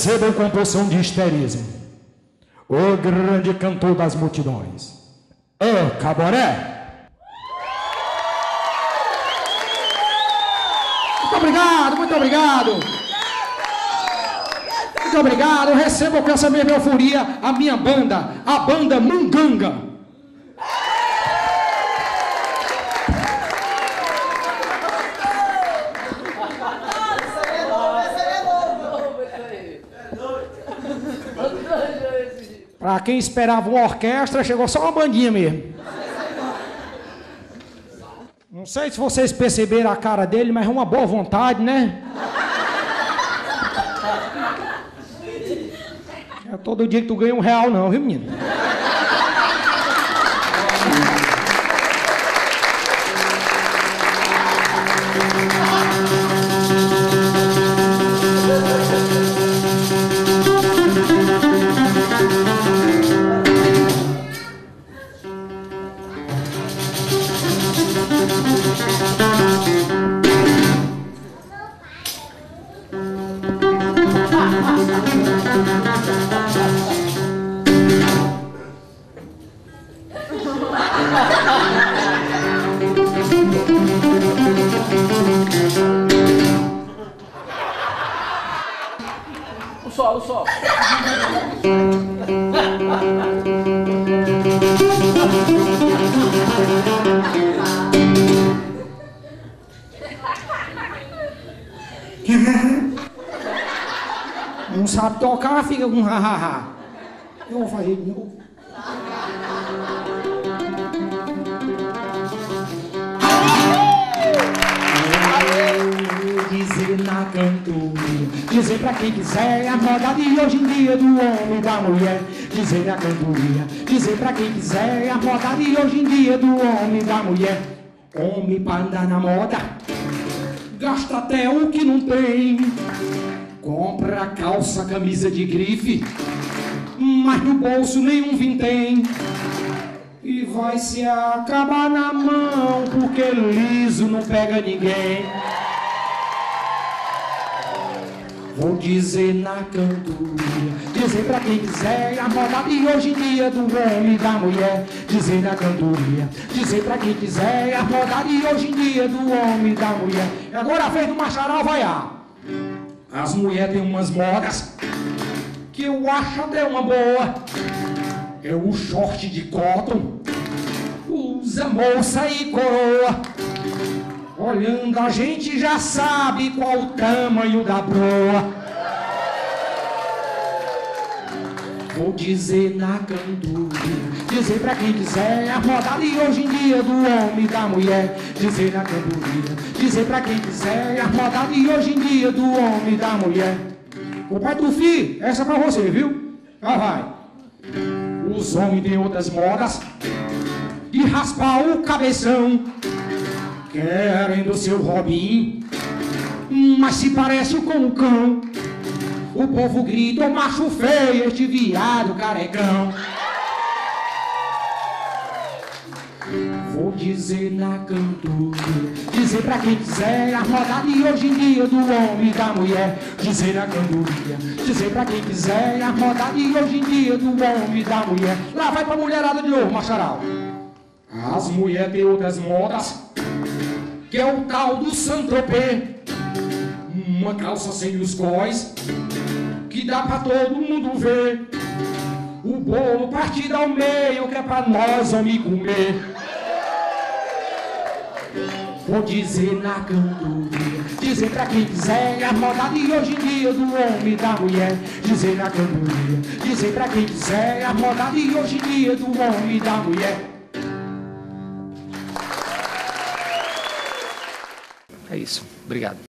Recebam com porção de histerismo o grande cantor das multidões, o Caboré. Muito obrigado, muito obrigado. Muito obrigado. Recebam com essa mesma euforia a minha banda, a banda Munganga. Para quem esperava uma orquestra, chegou só uma bandinha mesmo. Não sei se vocês perceberam a cara dele, mas é uma boa vontade, né? É todo dia que tu ganha R$1 não, viu, menino? O sol. Não sabe tocar, fica com ha-ha-ha. Eu vou fazer de novo. Dizer na cantoria, dizer pra quem quiser a moda de hoje em dia do homem e da mulher. Dizer na cantoria, dizer pra quem quiser a moda de hoje em dia do homem e da mulher. Homem pra andar na moda, gasta até o que não tem. Compra calça, camisa de grife, mas no bolso nenhum vintém. E vai se acabar na mão, porque liso não pega ninguém. Vou dizer na cantoria, dizer pra quem quiser a moda de hoje em dia do homem e da mulher. Dizer na cantoria, dizer pra quem quiser a moda de hoje em dia do homem e da mulher. E agora a vez do Macharal vaiar. As mulheres têm umas modas que eu acho até uma boa. É o short de cotton, usa moça e coroa. Olhando a gente já sabe qual o tamanho da broa. Vou dizer na cantoria, dizer pra quem quiser a moda de hoje em dia do homem e da mulher. Dizer na cantoria, dizer pra quem quiser a moda de hoje em dia do homem e da mulher. Ô pai do filho, essa é pra você, viu? Já vai. Os homens têm outras modas de raspar o cabeção. Querem do seu Robin, mas se parece com o cão. O povo grita, o macho feio, este viado carecão. Vou dizer na cantoria, dizer pra quem quiser a moda de hoje em dia do homem e da mulher. Dizer na cantoria, dizer pra quem quiser a moda de hoje em dia do homem e da mulher. Lá vai pra mulherada de novo, Macharal. As mulheres têm outras modas, que é o tal do Saint-Tropez. Uma calça sem os góis, que dá pra todo mundo ver. O bolo partido ao meio, que é pra nós homem comer. Vou dizer na cantoria, dizer pra quem quiser a moda de hoje em dia do homem e da mulher. Dizer na cantoria, dizer pra quem quiser a moda de hoje em dia do homem e da mulher. É isso, obrigado.